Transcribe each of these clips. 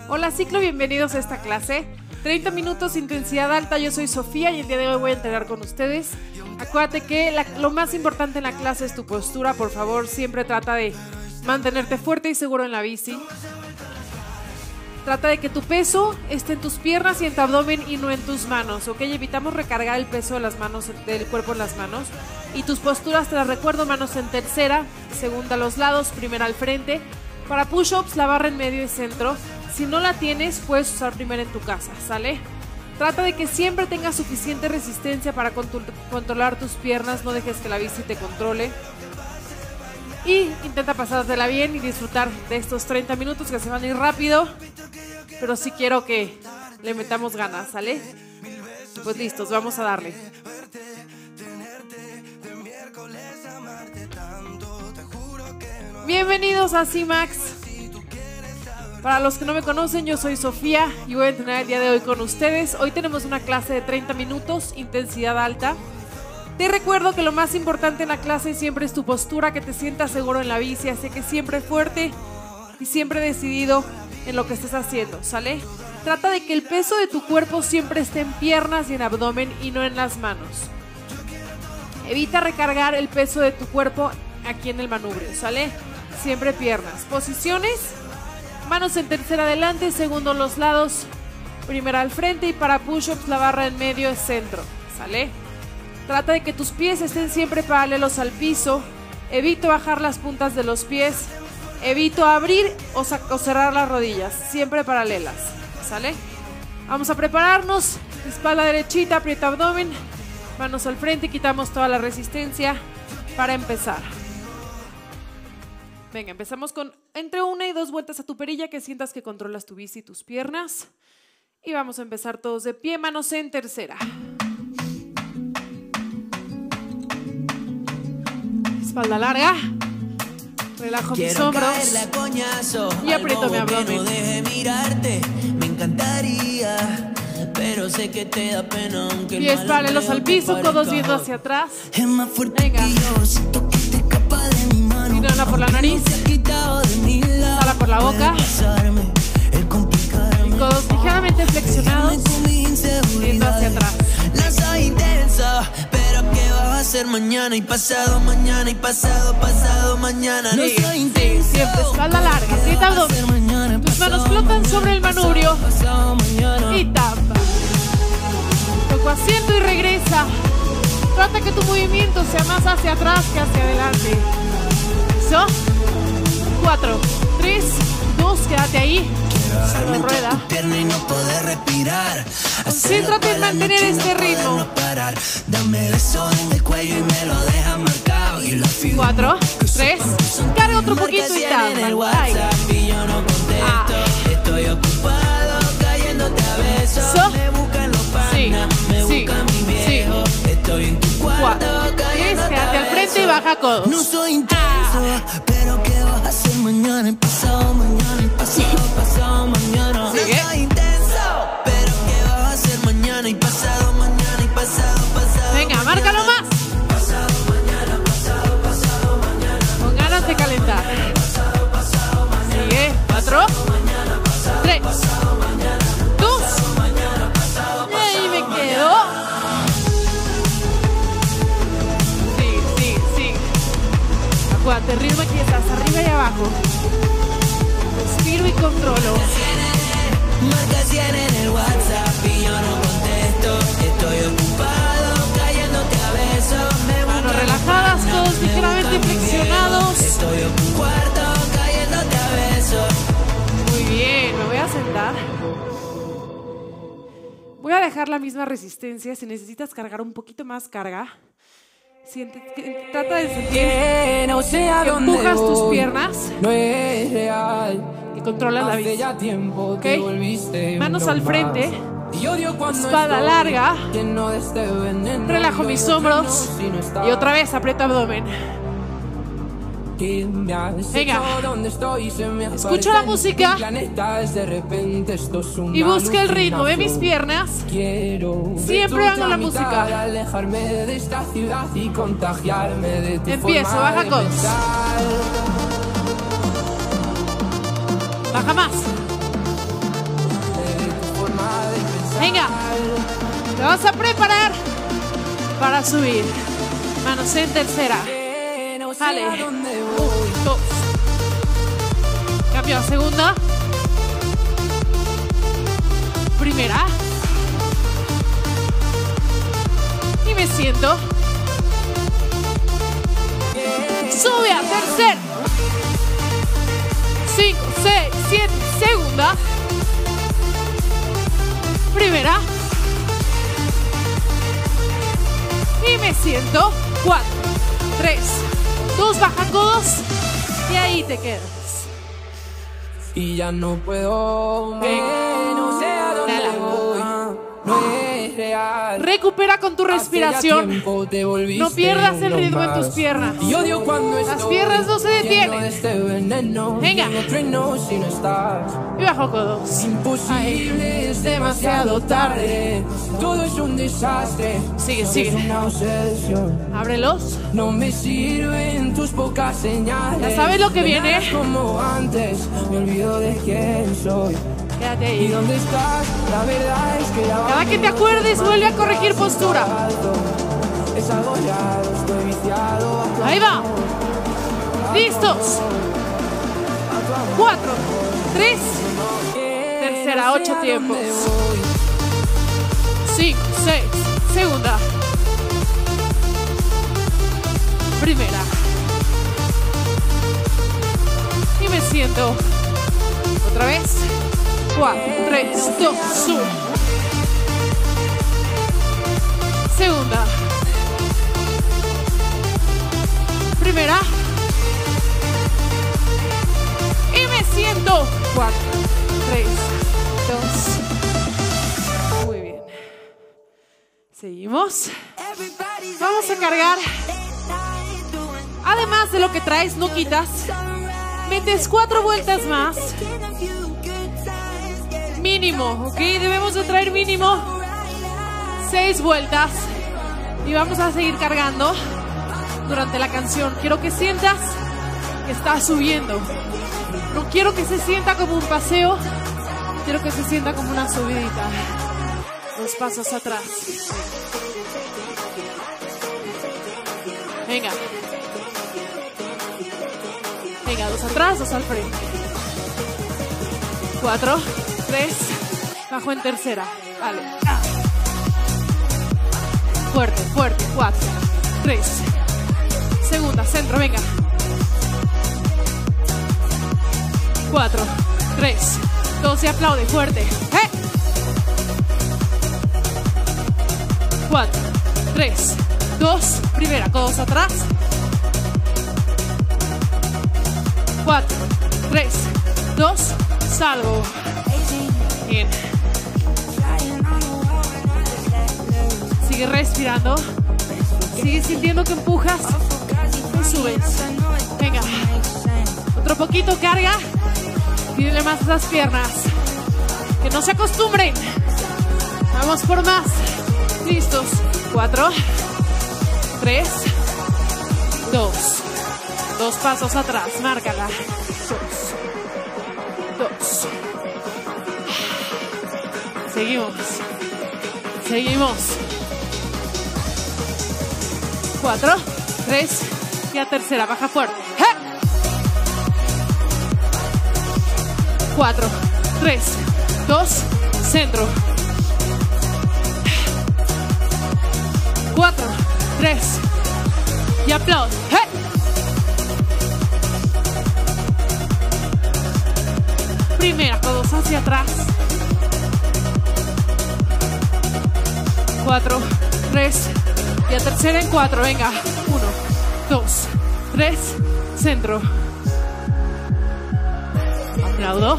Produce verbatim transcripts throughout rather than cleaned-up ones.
Hola ciclo, bienvenidos a esta clase. treinta minutos, intensidad alta, yo soy Sofía y el día de hoy voy a entrenar con ustedes. Acuérdate que la, lo más importante en la clase es tu postura, por favor, siempre trata de mantenerte fuerte y seguro en la bici. Trata de que tu peso esté en tus piernas y en tu abdomen y no en tus manos, ¿ok? Evitamos recargar el peso de las manos, del cuerpo en las manos. Y tus posturas, te las recuerdo, manos en tercera, segunda a los lados, primera al frente. Para push-ups, la barra en medio y centro. Si no la tienes, puedes usar primera en tu casa, ¿sale? Trata de que siempre tengas suficiente resistencia para contro- controlar tus piernas, no dejes que la bici te controle. Y intenta pasártela bien y disfrutar de estos treinta minutos que se van a ir rápido. Pero sí quiero que le metamos ganas, ¿sale? Pues listos, vamos a darle. Bienvenidos a C-Max. Para los que no me conocen, yo soy Sofía y voy a entrenar el día de hoy con ustedes. Hoy tenemos una clase de treinta minutos, intensidad alta. Te recuerdo que lo más importante en la clase siempre es tu postura, que te sientas seguro en la bici, así que siempre fuerte y siempre decidido en lo que estés haciendo, ¿sale? Trata de que el peso de tu cuerpo siempre esté en piernas y en abdomen y no en las manos. Evita recargar el peso de tu cuerpo aquí en el manubrio, ¿sale? Siempre piernas. Posiciones: manos en tercera adelante, segundo a los lados, primera al frente, y para push-ups la barra en medio es centro, ¿sale? Trata de que tus pies estén siempre paralelos al piso. Evito bajar las puntas de los pies. Evito abrir o, o cerrar las rodillas, siempre paralelas, ¿sale? Vamos a prepararnos. Espalda derechita, aprieta abdomen, manos al frente y quitamos toda la resistencia para empezar. Venga, empezamos con entre una y dos vueltas a tu perilla, que sientas que controlas tu bici y tus piernas. Y vamos a empezar todos de pie, manos en tercera. Espalda larga. Relajo mis hombros y aprieto mi abdomen. No deje mirarte, me encantaría, pero sé que te da pena aunque pies paralelos al piso, codos viendo hacia atrás. Es más fuerte. Venga. Que yo, siento que te escapa de mi mano. Inhala por la nariz. Exhala por la boca. Y codos ligeramente flexionados, viendo hacia atrás. No soy intenso, pero ¿qué vas a hacer mañana y pasado mañana y pasado pasado mañana? No Sigue, soy sigue, intenso. siempre espalda larga, aprieta abdomen. Tus manos flotan sobre el manubrio y tapa. Toco asiento y regresa. Trata que tu movimiento sea más hacia atrás que hacia adelante. ¿Listo? Cuatro, tres, dos, quédate ahí. Solo rueda. Concéntrate en mantener este ritmo. Cuatro, tres, carga otro poquito y tapa. Ah. So. Sí, sí, sí. Cuatro, tres, quédate al frente y baja codos. No soy intenso, pero ¿qué vas a hacer mañana y pasado mañana y pasado pasado mañana? Sigue. No soy intenso, pero ¿qué vas a hacer mañana y pasado mañana y pasado pasado? Venga, márcalo más. Pasado mañana, pasado pasado mañana. Con ganas de calentar. Sigue. Cuatro, tres, dos. Y ahí me quedo. Sigue, sigue, sigue. Acuérdate, ritmo aquí estás, arriba y abajo. Respiro y controlo. Marca cien en el WhatsApp y yo no contesto. Estoy ocupado cayéndote a besos. Me Manos relajadas, todos ligeramente flexionados. Estoy en un cuarto cayéndote a besos. Muy bien, me voy a sentar. Voy a dejar la misma resistencia. Si necesitas cargar un poquito más, carga. Siente, que- trata de sentir Que no sé a que dónde empujas tus voy, piernas no es real. y controlas la Hace bici. ya tiempo ¿Ok? te volviste Manos uno al frente. más. Y odio cuando Espalda estoy larga. lleno de este veneno. Relajo Yo mis no hombros freno si no estás. y otra vez aprieto abdomen. Que me has Venga. hecho donde estoy, se me Escucha aparece la en música. mi planeta, es de repente esto es una Y busca el ritmo. Ve mis alucinación. piernas. Quiero Siempre ver hago tu la mitad, música. alejarme de esta ciudad y contagiarme de tu Empiezo, forma baja de codos. pensar. Baja más. Te vas a preparar para subir. Manos en tercera. Dale. Un, dos. Cambio a segunda. Primera. Y me siento. Sube a tercera. Cinco, seis, siete. Segunda. Primera. Y me siento. Cuatro, tres, dos, baja codos. Y ahí te quedas. Y ya no puedo más. No sé a dónde Dale. voy. No es real. Recupera con tu respiración. No pierdas el ritmo en tus piernas. Y odio cuando Las piernas no se detienen. de este veneno. Venga. Yo no trueno si no estás. Y bajo codos. Imposible, es demasiado tarde. Todo es un desastre. Sigue, Todo sigue. es una obsesión. Ábrelos. No me sirven tus pocas señales. Ya sabes lo que De viene. nada como antes. Me olvido de quién soy. Quédate ¿Y ahí. dónde estás? La verdad es que ya Cada que te acuerdes, vuelve a corregir postura. es agobiado, estoy viciado a tu Ahí va. Listos. Cuatro, tres, tercera, ocho tiempos. Cinco, seis, segunda. Primera. Y me siento. Otra vez. Cuatro, tres, dos, uno. Segunda. Primera. Y me siento. Cuatro, tres, dos. Muy bien. Seguimos. Vamos a cargar. Además de lo que traes, no quitas. Metes cuatro vueltas más. Mínimo, ¿ok? Debemos de traer mínimo seis vueltas. Y vamos a seguir cargando durante la canción. Quiero que sientas que estás subiendo. No quiero que se sienta como un paseo. Quiero que se sienta como una subidita. Dos pasos atrás. Venga. Venga, dos atrás, dos al frente. Cuatro, tres, bajo en tercera. Vale. Fuerte, fuerte. Cuatro, tres. Segunda, centro, venga. Cuatro, tres, dos y aplaude, fuerte. ¡Eh! Cuatro, tres, dos, primera, codos atrás. Cuatro, tres, dos, salgo. Bien. Sigue respirando. Sigue sintiendo que empujas y subes. Venga. Otro poquito, carga. Pídele más a esas piernas. Que no se acostumbren. Vamos por más. Listos. Cuatro, tres, dos. Dos pasos atrás. Márcala. Dos. Dos. Seguimos. Seguimos. Cuatro, tres, y a tercera, baja fuerte. ¡Eh! Cuatro, tres, dos, centro. Cuatro, tres, y aplaude. ¡Eh! Primera, todos hacia atrás. Cuatro, tres, y a tercera en cuatro, venga. Uno, dos, tres, centro. Aplaudo.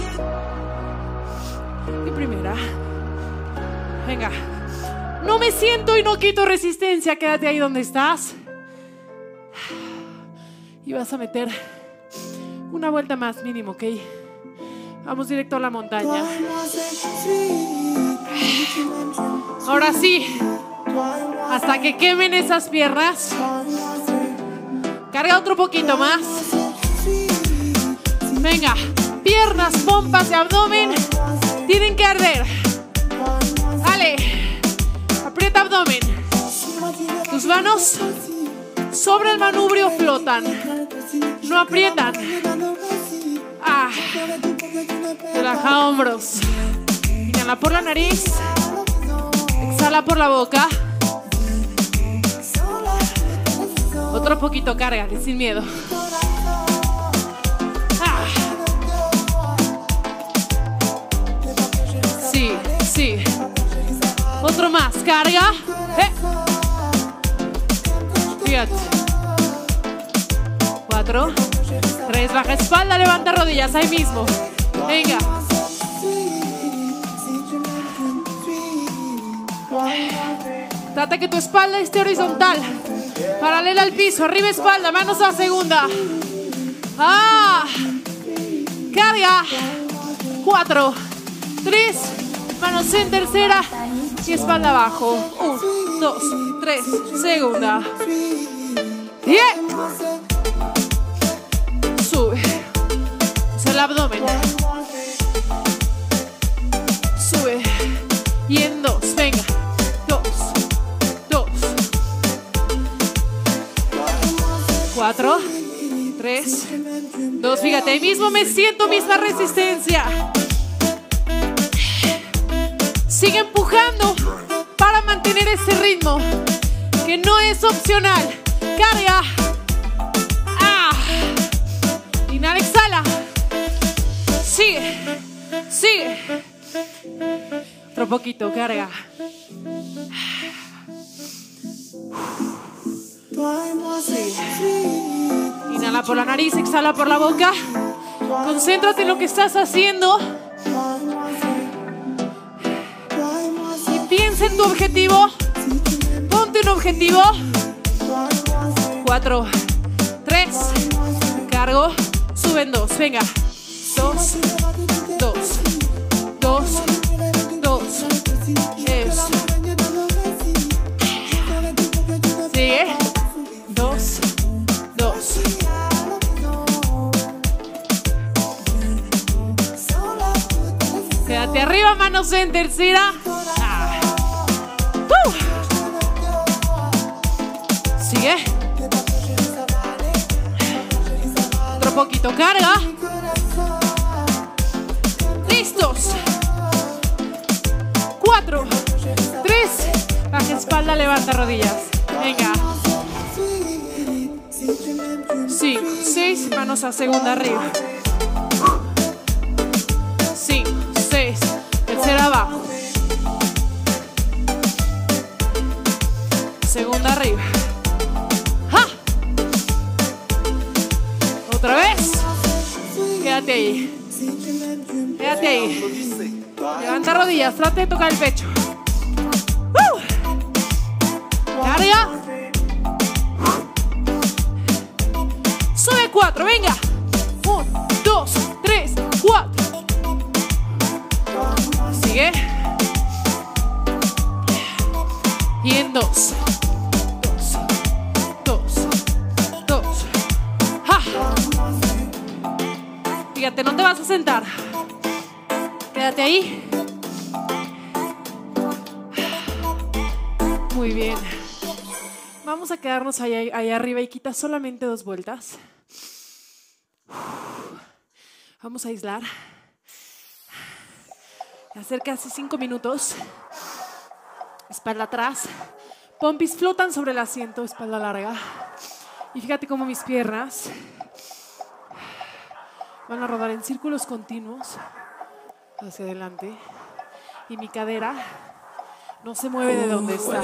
Y primera. Venga. No me siento y no quito resistencia. Quédate ahí donde estás. Y vas a meter una vuelta más mínimo, ¿ok? Vamos directo a la montaña. Ahora sí. Hasta que quemen esas piernas. Carga otro poquito más. Venga. Piernas, pompas y abdomen tienen que arder. Dale. Aprieta abdomen. Tus manos sobre el manubrio flotan. No aprietan. Ah. Relaja hombros. Inhala por la nariz. Exhala por la boca. Otro poquito, cárgale sin miedo. Ah. Sí, sí. Otro más, carga. Eh. Fíjate. Cuatro. Tres, baja espalda, levanta rodillas ahí mismo. Venga. Trata que tu espalda esté horizontal. Paralela al piso, arriba espalda, manos a segunda. Ah. Carga. Cuatro. Tres. Manos en tercera. Y espalda abajo. Un, dos, tres. Segunda. Diez. Sube. Usa el abdomen. Sube. Y en dos. Venga. Dos. Dos. Cuatro. Tres. Dos. Fíjate, ahí mismo me siento misma resistencia. Sigue empujando para mantener ese ritmo que no es opcional. Carga. Ah. Inhala, exhala. Sigue. Sigue. Otro poquito, carga. Sí. Inhala por la nariz, exhala por la boca. Concéntrate en lo que estás haciendo. Y piensa en tu objetivo. Ponte un objetivo. Cuatro, tres, cargo, suben dos, venga. Dos, dos, dos, dos. Eso. Sigue. Dos, dos. Quédate arriba, manos en tercera. Ah. Uh. Sigue. Otro poquito, carga. Listos. Cuatro, tres, baja espalda, levanta rodillas. Venga. Cinco, seis, manos a segunda arriba. Cinco, seis, tercera abajo. Segunda arriba. ¡Ja! Otra vez. Quédate ahí. Quédate ahí. Levanta rodillas, trata de tocar el pecho. ¡Uh! Carga. Sube cuatro, venga. Uno, dos, tres, cuatro. Sigue. Y en dos. Dos. Dos. Dos. ¡Ja! Fíjate, no te vas a sentar. Quédate ahí. Muy bien. Vamos a quedarnos allá, allá arriba y quita solamente dos vueltas. Vamos a aislar. Hacer casi cinco minutos. Espalda atrás. Pompis flotan sobre el asiento, espalda larga. Y fíjate cómo mis piernas van a rodar en círculos continuos hacia adelante. Y mi cadera no se mueve de donde está.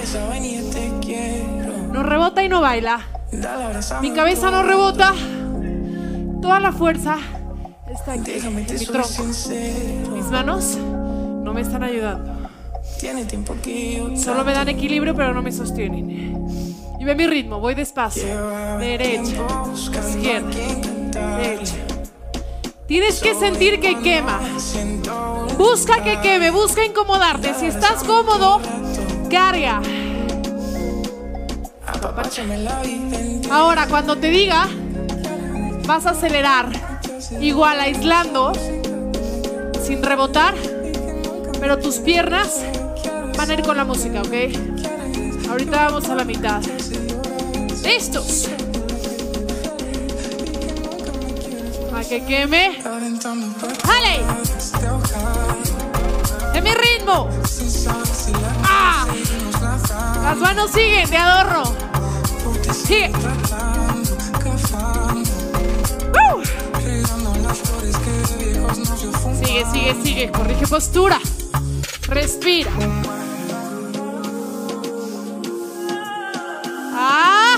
No rebota y no baila. Mi cabeza no rebota. Toda la fuerza está aquí, en mi tronco. Mis manos no me están ayudando. Solo me dan equilibrio, pero no me sostienen. Y ve mi ritmo, voy despacio. Derecha, izquierda, derecha. Tienes que sentir que quema. Busca que queme, busca incomodarte. Si estás cómodo, carga. Ahora, cuando te diga, vas a acelerar. Igual, aislando, sin rebotar. Pero tus piernas van a ir con la música, ¿ok? Ahorita vamos a la mitad. ¿Listos? A que queme. ¡Jale! ¡En mi ritmo! ¡Ah! Las manos siguen de adorno. Sigue. ¡Uh! Sigue, sigue, sigue. Corrige postura. Respira. ¡Ah!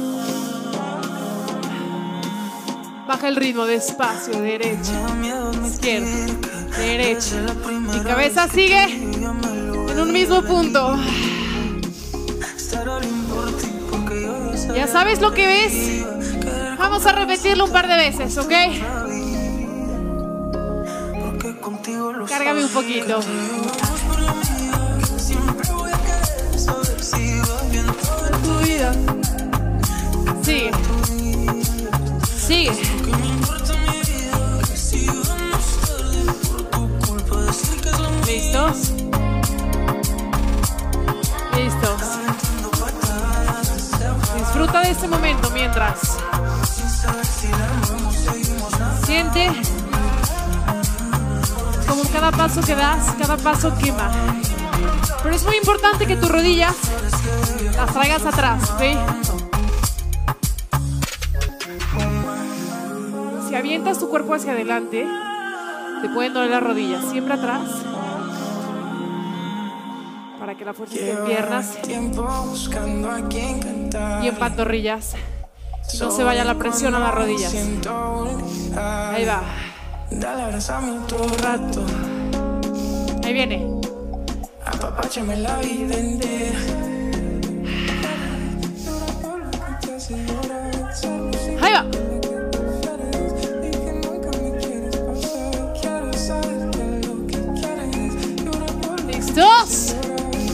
Baja el ritmo despacio. Derecha, izquierda, derecha. Mi cabeza sigue en un mismo punto. ¿Ya sabes lo que ves? Vamos a repetirlo un par de veces, ¿ok? Cárgame un poquito. Tu vida. Sigue. Sigue. ¿Listos? Listos. Disfruta de este momento mientras siente como cada paso que das, cada paso quema. Pero es muy importante que tus rodillas las traigas atrás, ¿ok? Si avientas tu cuerpo hacia adelante, te pueden doler las rodillas. Siempre atrás, para que la fuerza esté en piernas y en pantorrillas y no se vaya la presión a las rodillas. Ahí va. Un rato. Ahí viene. Ahí va. ¿Listos?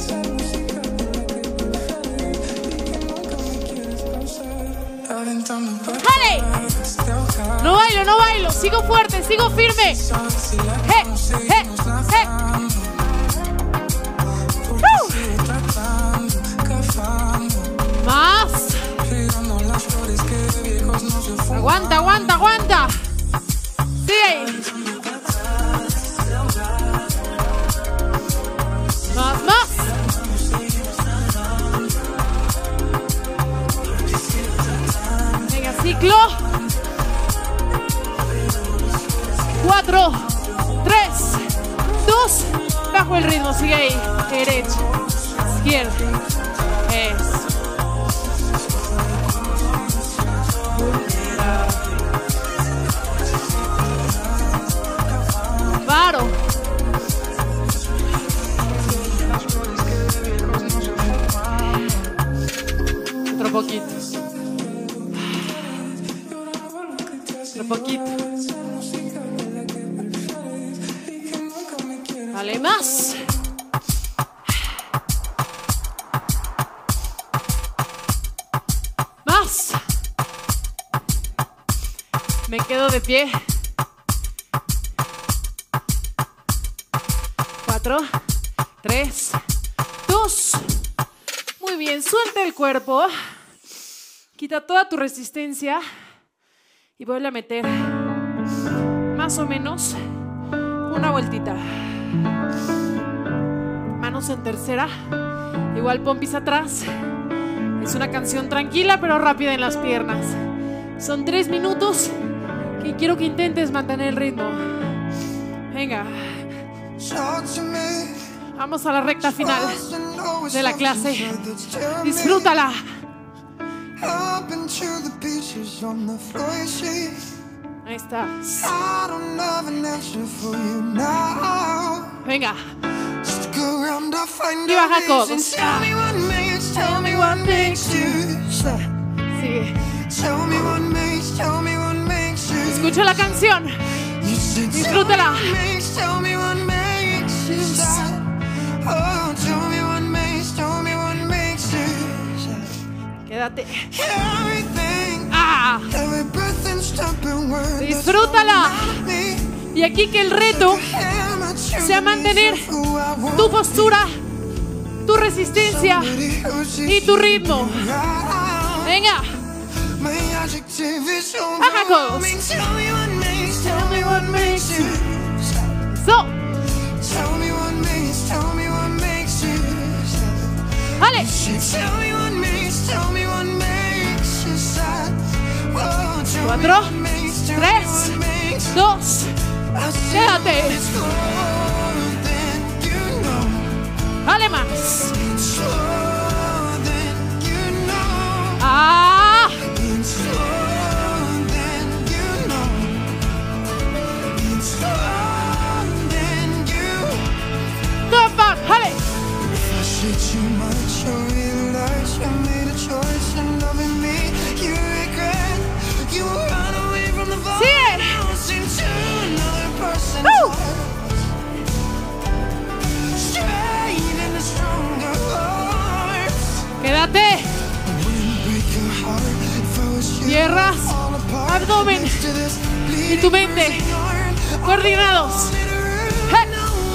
¡Jale! No bailo, no bailo. Sigo fuerte, sigo firme. ¡Eh! ¡Eh! ¡Eh! ¡Uh! Más. Aguanta, aguanta, aguanta. Sigue. Más, más. Venga, ciclo. Cuatro, tres, dos. Bajo el ritmo, sigue ahí. Derecha, izquierda. Eso. Paro. Otro poquito. Otro poquito. Dale más. Más. Me quedo de pie. Cuatro, tres, dos. Muy bien, suelta el cuerpo. Quita toda tu resistencia y vuelve a meter más o menos una vueltita. Manos en tercera. Igual pompis atrás. Es una canción tranquila pero rápida en las piernas. Son tres minutos que quiero que intentes mantener el ritmo. Venga. Vamos a la recta final de la clase. Disfrútala. Ahí está. Venga. Y baja codos. Sigue. Escucha la canción. Disfrútala. Quédate. Ah. Disfrútala. Y aquí que el reto sea mantener tu postura, tu resistencia y tu ritmo. Venga. Baja codos. So. Vale. Cuatro, tres, dos, quédate. Vale más. Ah. Come back, vale. Uh. Quédate. Cierras abdomen y tu mente coordinados. Hey.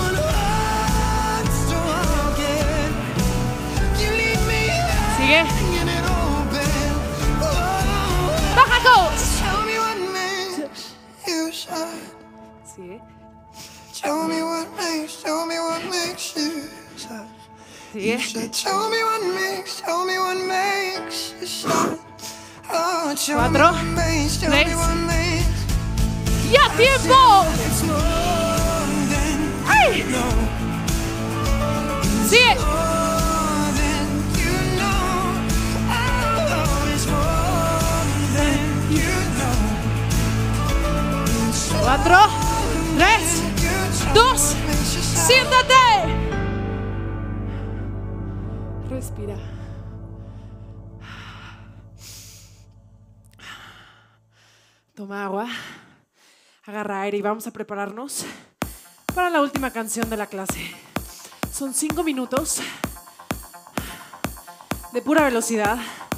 Sigue. Baja codos. Sigue. Tell me what makes, tell me what makes you sad. Sigue. Tell me what makes, tell me what makes you sad. Oh, tell me Cuatro, what makes, tell tres. me what makes. ¡Ya tiempo! It's more than ¡Ay! you know. Sigue. More than you know. Oh, it's more than you know. It's more Cuatro, tres, than you know. dos, Makes you sad. siéntate. Respira. Toma agua, agarra aire y vamos a prepararnos para la última canción de la clase. Son cinco minutos de pura velocidad.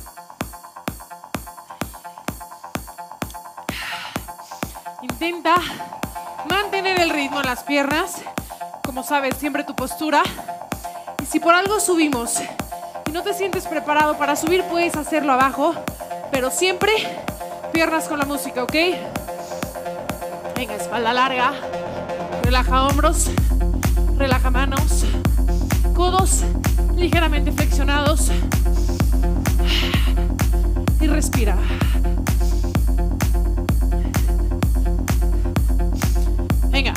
Intenta mantener el ritmo en las piernas. Como sabes, siempre tu postura. Y si por algo subimos y no te sientes preparado para subir, puedes hacerlo abajo, pero siempre piernas con la música, ¿ok? Venga, espalda larga. Relaja hombros, relaja manos, codos ligeramente flexionados. Y respira. Venga.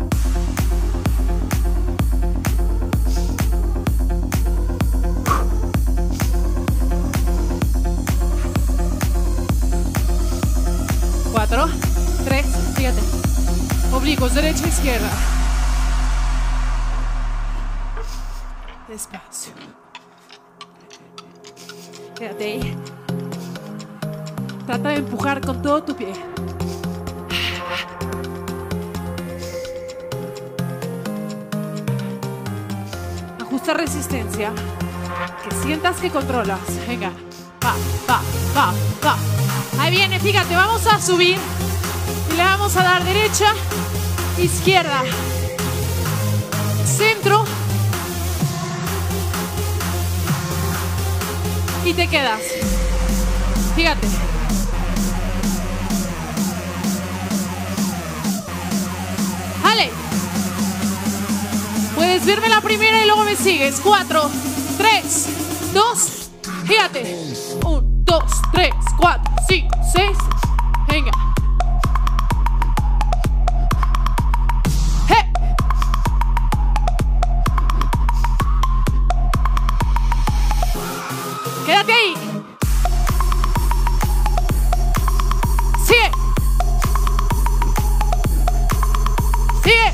Cuatro, tres, fíjate. Oblicuos, derecha, izquierda. Despacio. Quédate ahí. Trata de empujar con todo tu pie. Ajusta resistencia. Que sientas que controlas. Venga. Va, va, va, va. Ahí viene, fíjate, vamos a subir. Y le vamos a dar derecha, izquierda, centro. Y te quedas. Fíjate. Vale. Puedes verme la primera y luego me sigues. Cuatro, tres, dos. Fíjate. Un, dos, tres, cuatro, cinco, seis. Venga. Hey. Quédate ahí. Sigue. Sigue.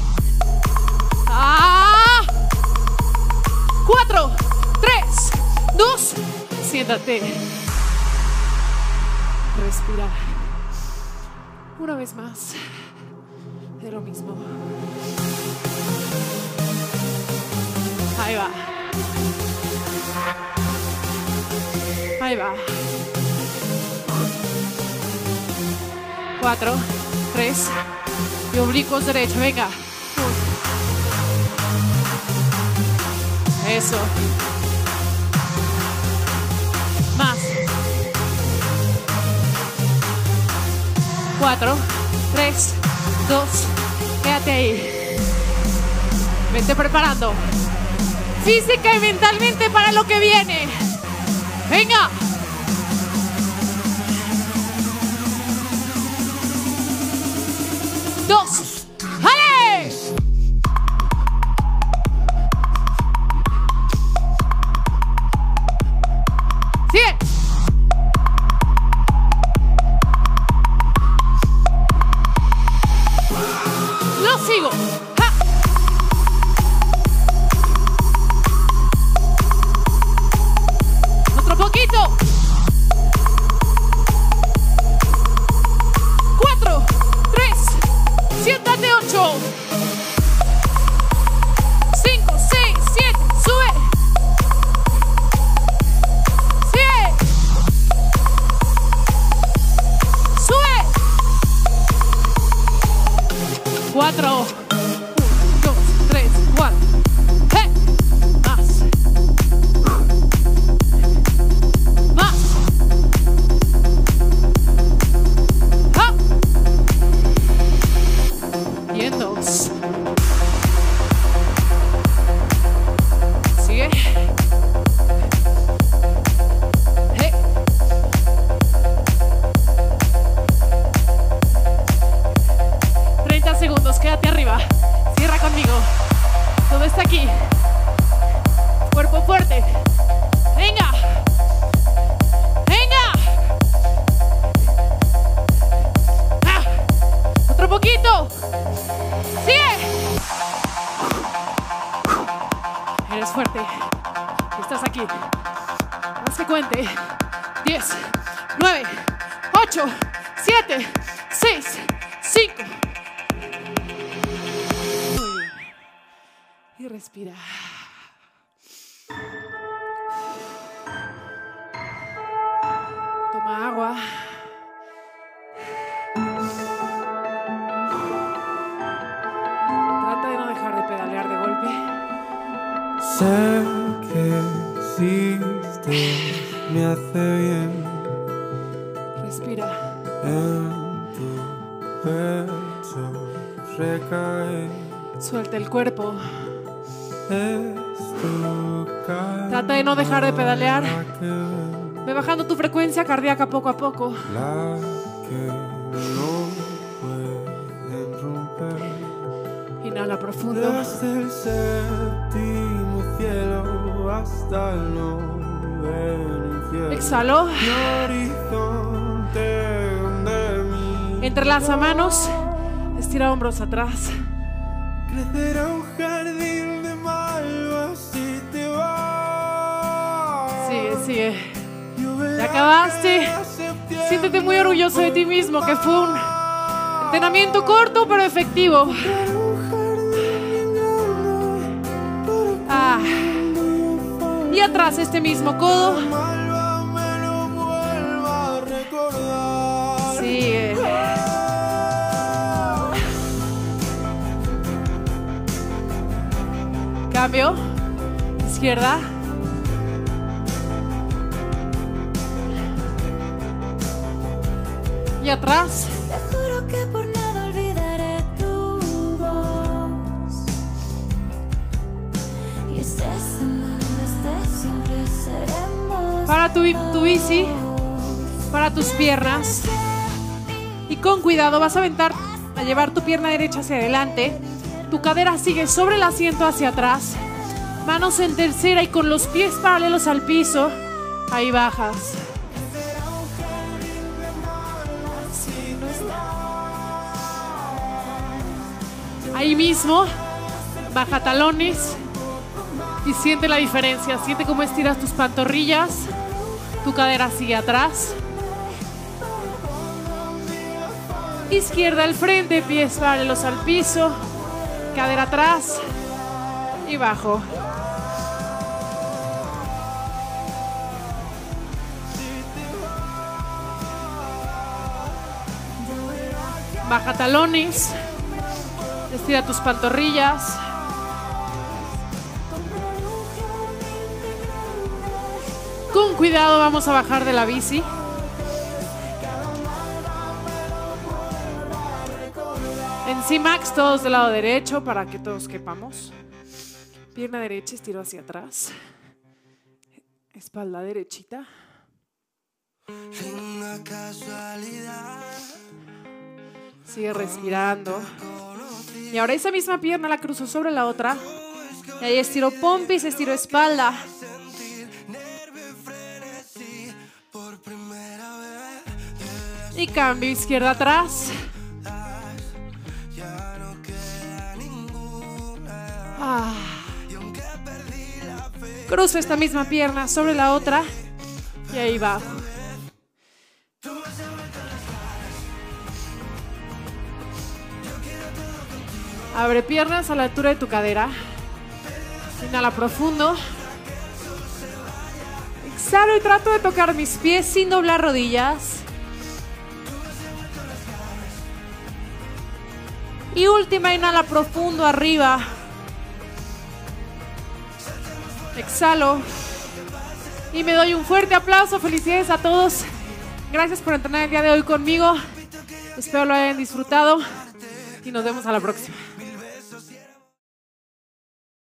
Ah. Cuatro, tres, dos. Siéntate. Respira. Una vez más. De lo mismo. Ahí va. Ahí va. Cuatro, tres. Y oblicuos derecho. Venga. Eso. cuatro, tres, dos, quédate ahí. Vete preparando física y mentalmente para lo que viene. Venga. Dos. ¡Jale! Sigue. Lo sigo. ¡Ja! Otro poquito. Cuatro, tres, siéntate, ocho, cinco, seis, siete, sube. Sigue. Sube. Cuatro. Un, dos, tres, cuatro. ¡Hey! Más. Más. ¡Ah! Y en dos. Sigue. ¡Hey! treinta segundos, quédate arriba. Cierra conmigo. Todo está aquí. Cuerpo fuerte. Venga. Venga. Ah. Otro poquito. Sigue. Eres fuerte. Estás aquí. Haz que cuente. diez, nueve, ocho, siete, seis, cinco. Y respira. Toma agua. Trata de no dejar de pedalear de golpe. Sé que existes, me hace bien. Respira. En tu pecho recae. Suelta el cuerpo. Es tu Trata de no dejar de pedalear. calma que Ve bajando tu frecuencia cardíaca poco a poco. la que no pueden romper. Inhala profundo. Desde el séptimo cielo hasta el noveno infierno. Exhalo. Mi horizonte donde mi Entrelaza manos. Estira hombros atrás. crecerá un jardín de malvas si te vas. Sigue, sigue. Ya acabaste. Siéntete muy orgulloso de ti mismo, que fue un entrenamiento corto pero efectivo. Ah. Y atrás este mismo codo. Malva me lo vuelva a recordar. Sigue. Cambio. Izquierda. Y atrás. Te juro que por nada olvidaré tu voz. Y estés en donde estés, siempre seremos. Para tu, tu bici. Para tus piernas. Y con cuidado vas a aventar, a llevar tu pierna derecha hacia adelante. Tu cadera sigue sobre el asiento hacia atrás. Manos en tercera y con los pies paralelos al piso. Ahí bajas. Ahí mismo, baja talones y siente la diferencia. Siente cómo estiras tus pantorrillas. Tu cadera sigue atrás. Izquierda al frente, pies paralelos al piso. Cadera atrás y bajo. Baja talones. Estira tus pantorrillas. Con cuidado vamos a bajar de la bici. sí, Max, todos del lado derecho para que todos quepamos. Pierna derecha, estiro hacia atrás. Espalda derechita. Sigue respirando. Y ahora esa misma pierna la cruzo sobre la otra. Y ahí estiro pompis, estiro espalda. Y cambio izquierda atrás. Ah. Cruzo esta misma pierna sobre la otra. Y ahí bajo. Abre piernas a la altura de tu cadera. Inhala profundo. Exhalo y trato de tocar mis pies sin doblar rodillas. Y última, inhala profundo arriba. Exhalo. Y me doy un fuerte aplauso. Felicidades a todos. Gracias por entrenar el día de hoy conmigo. Espero lo hayan disfrutado. Y nos vemos a la próxima.